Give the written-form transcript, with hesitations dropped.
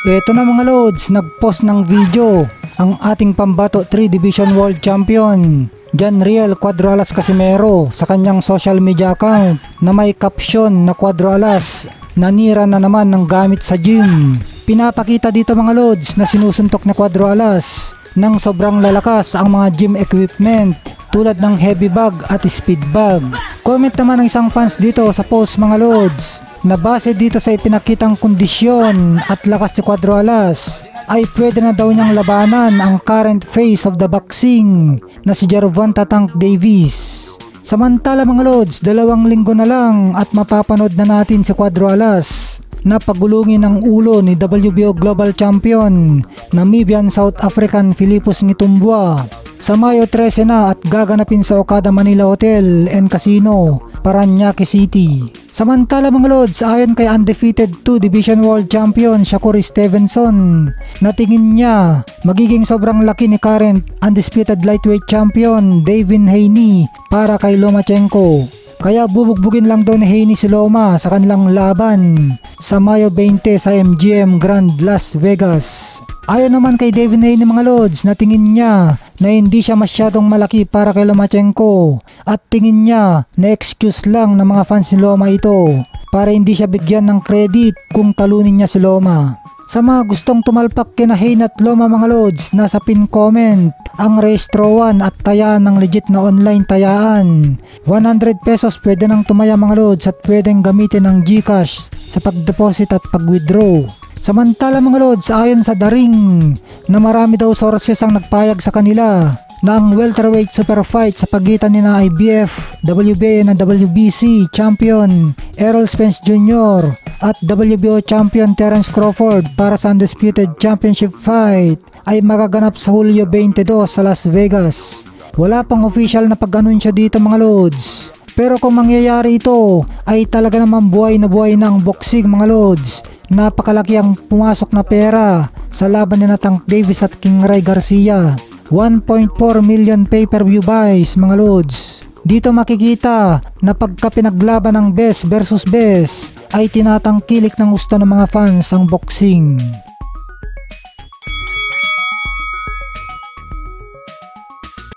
Eto na mga lods, nagpost ng video ang ating pambato 3 Division World Champion Janriel Cuadro Alas Casimero sa kanyang social media account na may caption na Cuadro Alas, nanira na naman ng gamit sa gym. Pinapakita dito mga lods na sinusuntok ni Cuadro Alas ng sobrang lalakas ang mga gym equipment tulad ng heavy bag at speed bag. Comment naman ng isang fans dito sa post mga lods na base dito sa ipinakitang kondisyon at lakas ni Cuadro Alas ay pwede na daw niyang labanan ang current face of the boxing na si Gervonta Tank Davis. Samantala mga lods, 2 linggo na lang at mapapanood na natin si Cuadro Alas na pagulungin ang ulo ni WBO Global Champion Namibian South African Philippus Ngitumbua sa Mayo 13 na at gaganapin sa Okada Manila Hotel and Casino, Parañaque City. Samantala mga lods, ayon kay undefeated 2 Division World Champion Shakur Stevenson na tingin niya magiging sobrang laki ni current undisputed lightweight champion Devin Haney para kay Lomachenko. Kaya bubugbugin lang daw ni Haney si Loma sa kanilang laban sa Mayo 20 sa MGM Grand Las Vegas. Ayon naman kay Devin Haney mga lods na tingin niya na hindi siya masyadong malaki para kay Lomachenko at tingin niya na excuse lang ng mga fans ni Loma ito para hindi siya bigyan ng credit kung talunin niya si Loma. Sa mga gustong tumalpak kina Haney at Loma mga lods, nasa pin comment ang rehistroan at tayaan ng legit na online tayaan. 100 pesos pwede nang tumaya mga lods at pwedeng gamitin ang GCash sa pag-deposit at pag-withdraw. Samantala mga lods, ayon sa The Ring na marami daw sources ang nagpayag sa kanila na ang welterweight super fight sa pagitan ni na IBF, WBA na WBC champion Errol Spence Jr. at WBO champion Terence Crawford para sa undisputed championship fight ay magaganap sa Hulyo 22 sa Las Vegas. Wala pang official na pag-anunsyo dito mga lods, pero kung mangyayari ito ay talaga naman buhay na ang boxing mga lods. Napakalaki ang pumasok na pera sa laban ni Tank Davis at King Ray Garcia. 1.4 million pay-per-view buys mga lods. Dito makikita na pagka pinaglaban ng best versus best ay tinatangkilik ng gusto ng mga fans ang boxing.